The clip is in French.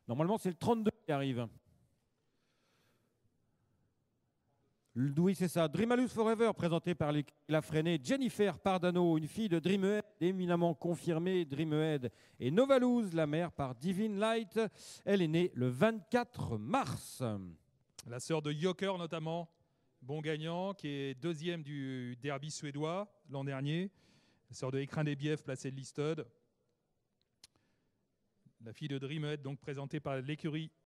Normalement, c'est le 32 qui arrive. Oui, c'est ça. Dreamalus Forever, présenté par la freinée Jennifer Pardano, une fille de Dreamhead, éminemment confirmée. Dreamhead et Novaluz, la mère par Divine Light. Elle est née le 24 mars. La sœur de Joker, notamment, bon gagnant, qui est deuxième du derby suédois l'an dernier. La sœur de Écrin des Biefs, placée de Listed. La fille de Dreamhead, donc présentée par l'écurie